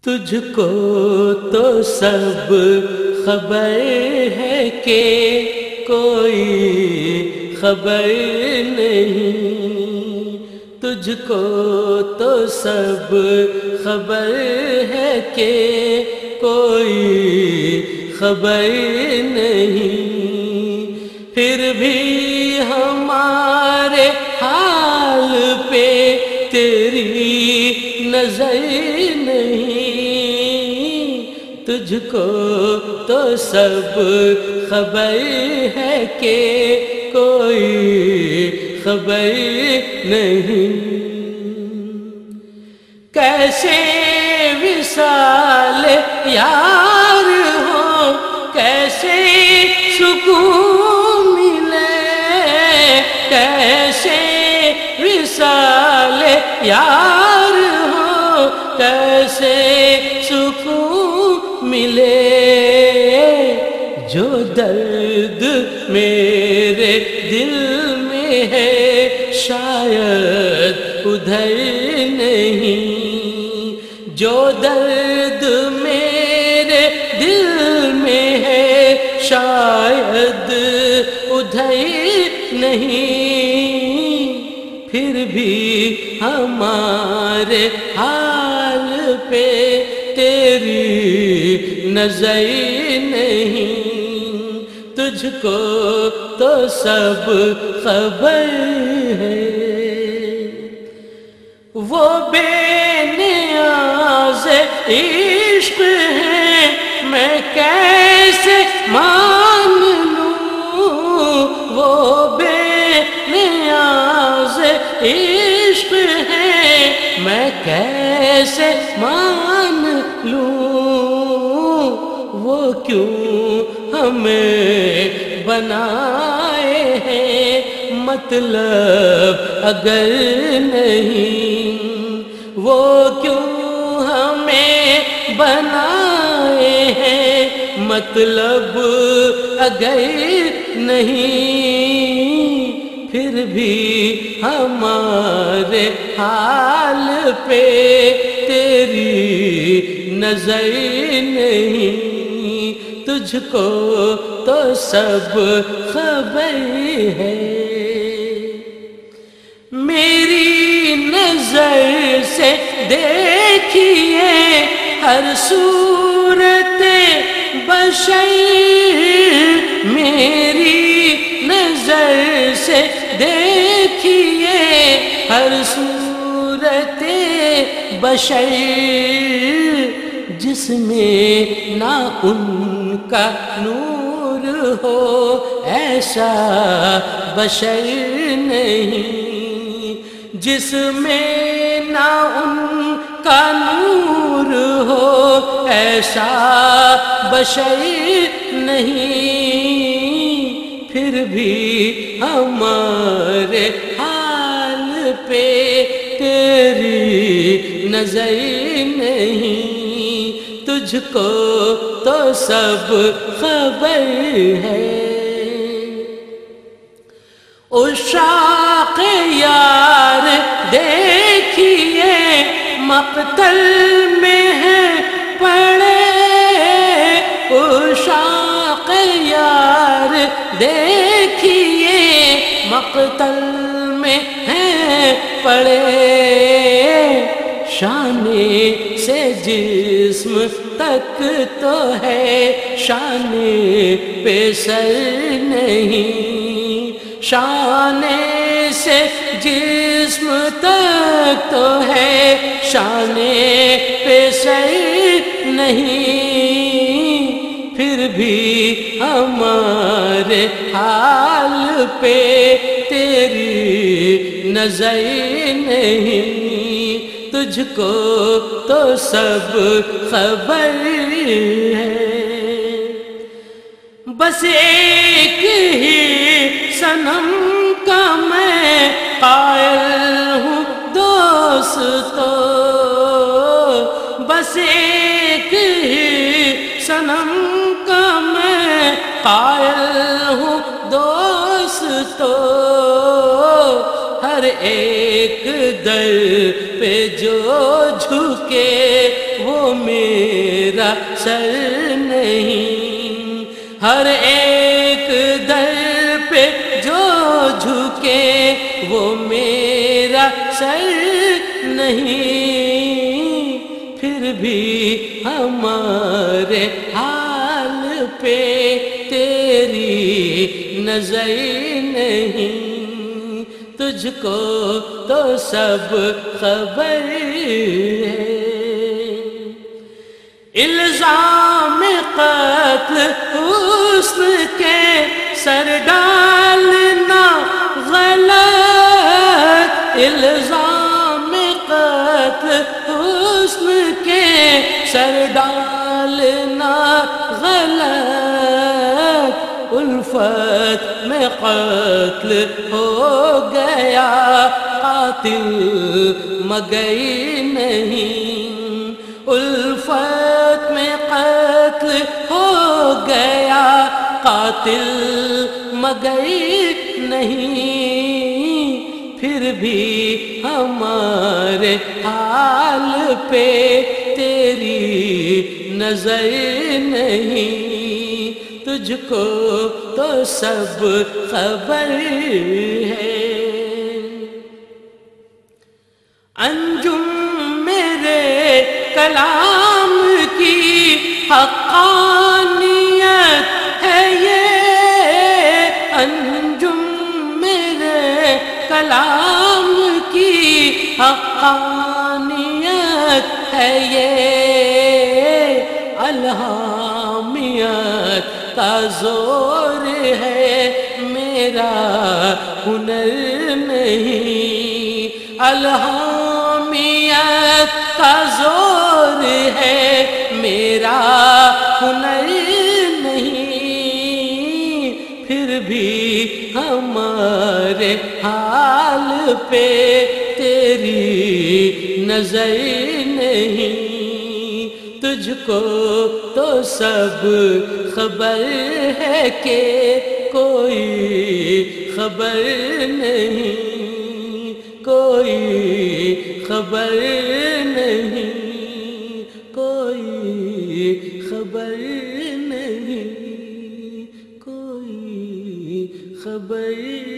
تجھ کو تو سب خبر ہے کہ کوئی خبر نہیں، تجھ کو تو سب خبر ہے کہ کوئی خبر نہیں، پھر بھی ہمارے حال پہ تیری نظر نہیں، تجھ کو تو سب خبر ہے کہ کوئی خبر نہیں، کیسے وصال یار ہو، کیسے سکون ملے، کیسے وصال یار ہو، کیسے سکون ملے، جو درد میرے دل میں ہے شاید ادھر نہیں، جو درد میرے دل میں ہے شاید ادھر نہیں، پھر بھی ہمارے حال پہ تیری نظر نہیں، تجھ کو تو سب خبر ہے، وہ بے نیاز عشق ہے میں کیسے مان لوں، وہ بے نیاز عشق ہے میں کیسے مان لوں، وہ کیوں ہمیں بنائے ہیں مطلب اگر نہیں، وہ کیوں ہمیں بنائے ہیں مطلب اگر نہیں، پھر بھی ہمارے حال پہ تیری نظر نہیں، تجھ کو تو سب خبر ہے، میری نظر سے دیکھیے ہر صورت بشر، میری نظر سے دیکھیے ہر صورت بشر، جس میں نہ ان کا نور ہو ایسا بشر نہیں، جس میں نہ ان کا نور ہو ایسا بشر نہیں، پھر بھی ہمارے حال پہ تیری نظر نہیں، تجھ کو تو سب خبر ہے، عشاق یار دیکھیے مقتل میں ہے پڑے، عشاق یار دیکھیے مقتل میں ہے پڑے، شان سے جسم تک تو ہے شان پہ سر نہیں، شان سے جسم تک تو ہے شان پہ سر نہیں، پھر بھی ہمارے حال پہ تیری نظر نہیں، تجھ کو تو سب خبر ہے، بس ایک ہی صنم کا میں قائل ہوں دوستو، بس ایک ہی صنم کا میں قائل ہوں دوستو، ہر ایک در پہ جو جھکے وہ میرا سر نہیں، ہر ایک در پہ جو جھکے وہ میرا سر نہیں، پھر بھی ہمارے حال پہ تیری نظر نہیں، تجھ کو تو سب خبر ہے۔ الزام قتل حسن کے سر ڈالنا غلط، الزام قتل حسن کے سر ڈالنا غلط، الفت میں قتل ہو گیا قاتل مگر نہیں، الفت میں قتل ہو گیا قاتل مگر نہیں، پھر بھی ہمارے حال پہ تیری نظر نہیں، تجھ کو تو سب خبر ہے۔ انجم میرے کلام کی حقانیت ہے یہ، انجم میرے کلام کی حقانیت ہے یہ، الہامیت کا زور ہے میرا ہنر نہیں، الہامیت کا زور ہے میرا ہنر نہیں، پھر بھی ہمارے حال پہ تیری نظر نہیں، تجھ کو تو سب خبر ہے کہ کوئی خبر نہیں، کوئی خبر نہیں، کوئی خبر نہیں، کوئی خبر